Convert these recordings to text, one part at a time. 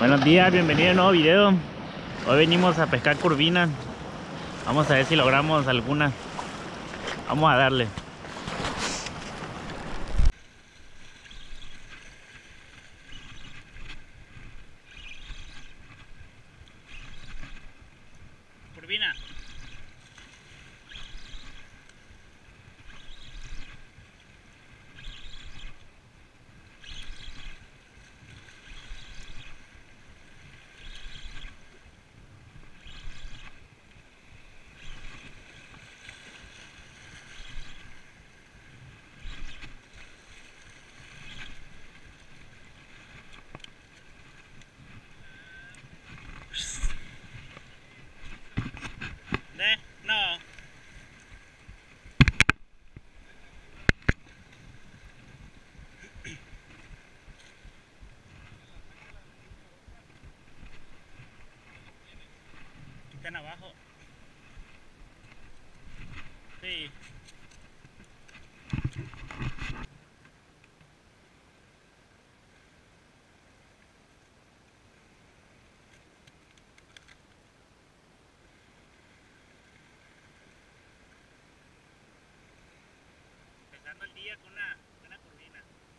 Buenos días, bienvenido a un nuevo video. Hoy venimos a pescar curvina. Vamos a ver si logramos alguna. Vamos a darle. Curvina. No. Están abajo. Sí. Empezando el día con una buena curvina.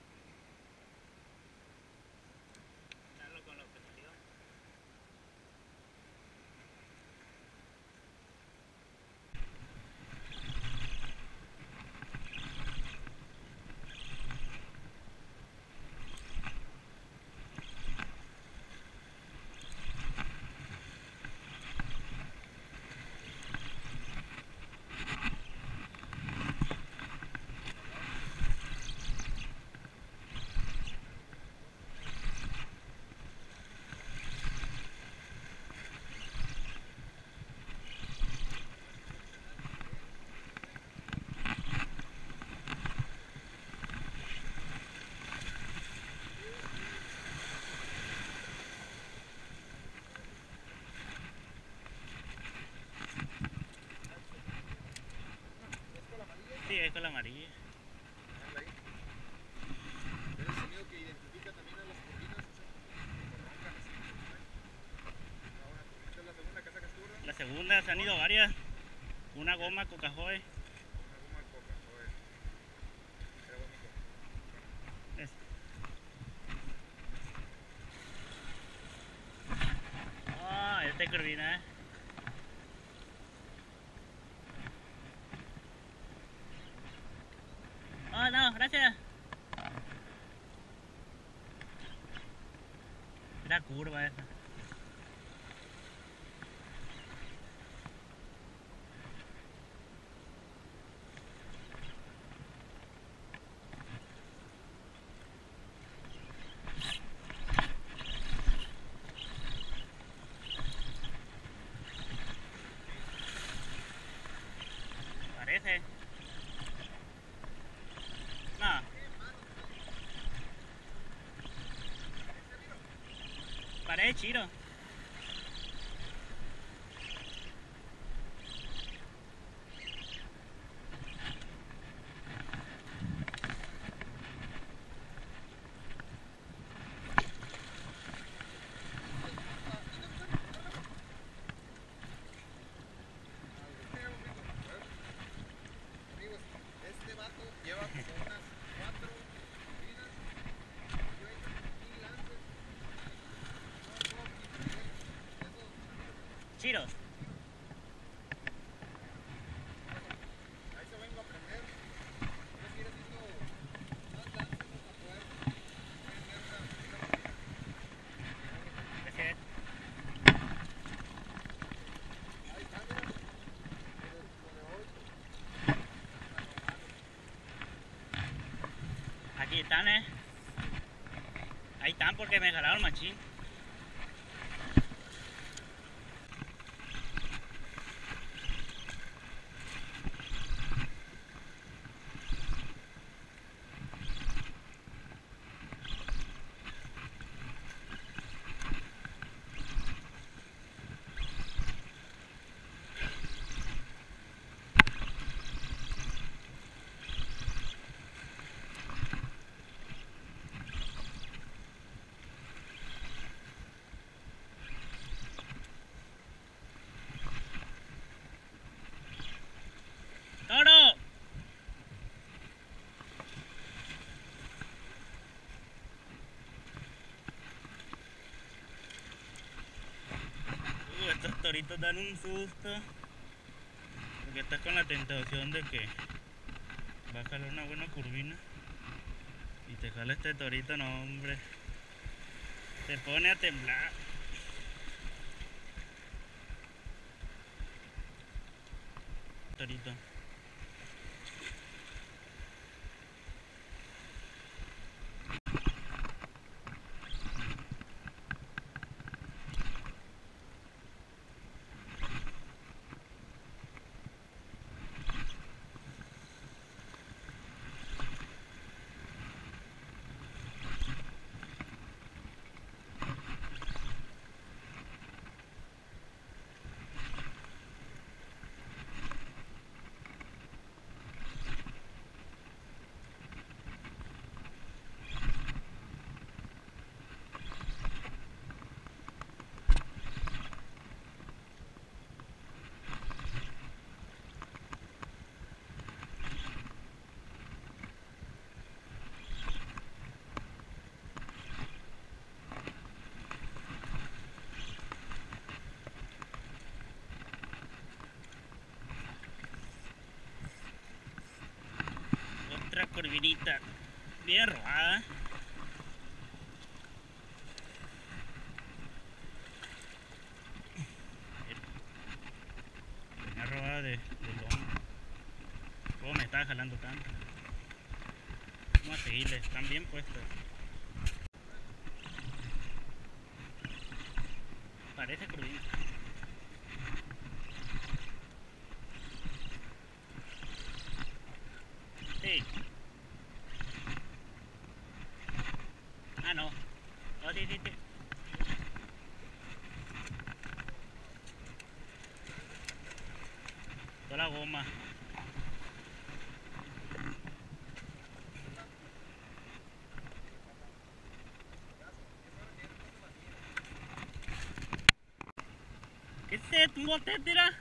Darlo con lo que salió. Sí, es con la amarilla. ¿Es el sonido que identifica también a las turbinas? ¿Esta es la segunda que sacas tú, verdad? La segunda, se han ido varias. Una goma Coca-Cola. Una goma de coca, joder. Era bonito. Este curvina, Oh, no, gracias. Era curva esa. Parece. No. Parece chiro. Amigos, este vato lleva como unas 4 turbinas y 20,000 lances. Chiros. A eso vengo a aprender. Quiero seguir haciendo más lances hasta poder vender una turbina. Ese. Ahí está, mira. Lo de hoy. Aquí están, Ahí están porque me jalaron machín. toritos dan un susto. Porque estás con la tentación de que va a jalar una buena curvina. Y te jala este torito, no hombre. Te pone a temblar. Torito. Otra curvinita bien robada. Una robada de lomo. ¿Cómo me estaba jalando tanto? Vamos a seguirle, están bien puestos. Parece curvita. Sí. Ah, no. Oh, sí, sí, sí. Toda la goma. ¿Qué es esto? ¿Un bote, tira?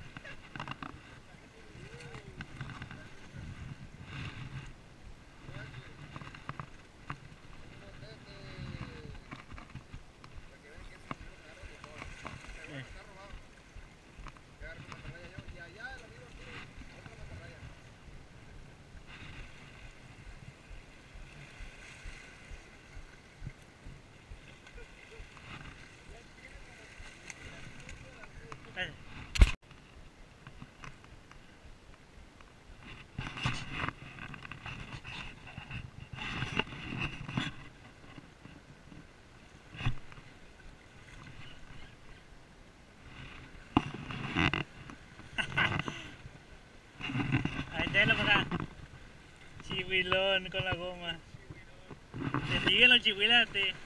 Ahí tenlo para acá. Chihuilón con la goma. Te siguen los chihuilates.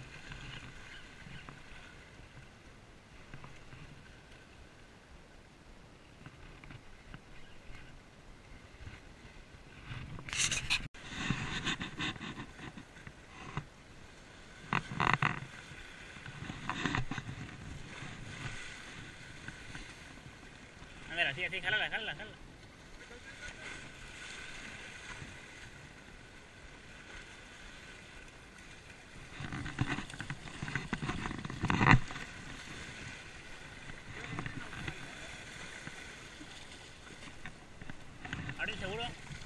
A ver, así, jálala, jálala, jálala. Ahora seguro.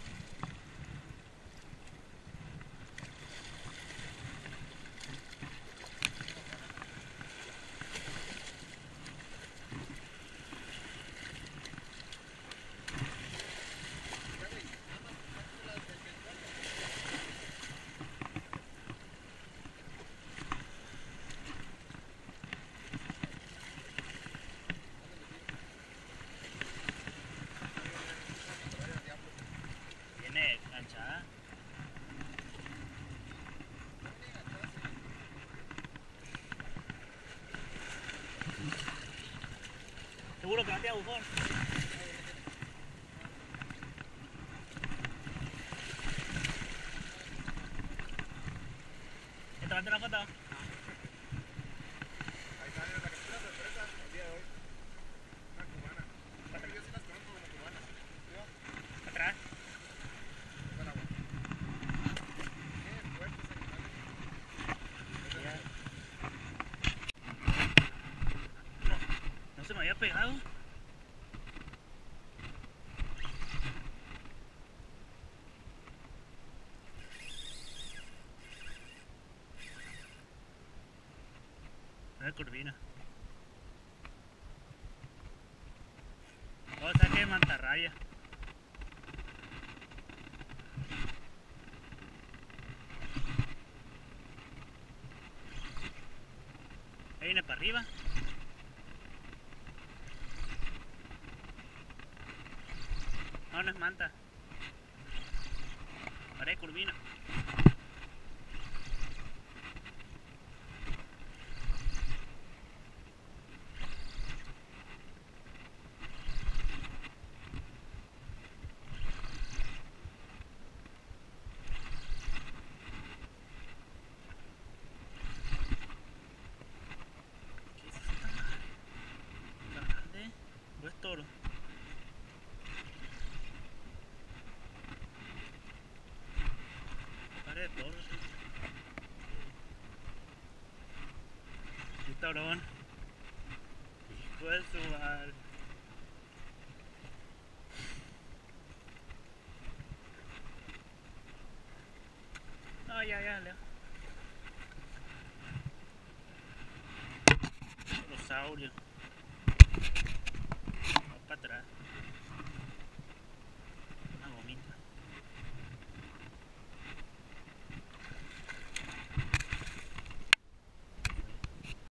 Viene lanchada. Seguro que no te da bufón. ¿Te tomaste una foto? Ahí sale la captura sorpresa el día de hoy. Una cubana. Yo sí las conozco como cubanas. Atrás. Está el agua. Qué fuertes animales. No, no se me pegado. La curvina. O sea que mantarraya. Ahí viene para arriba. No, no es manta. Parece curvina. ¿Qué es esta madre? ¿Está grande? ¿O es toro? Parece toro, sí. ¿Y taurón? Hijo de su madre. No, ya, Leo. Dinosaurio.